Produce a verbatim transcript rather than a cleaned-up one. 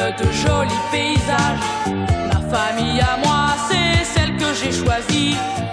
de jolis paysages. Ma famille à moi, c'est celle que j'ai choisie.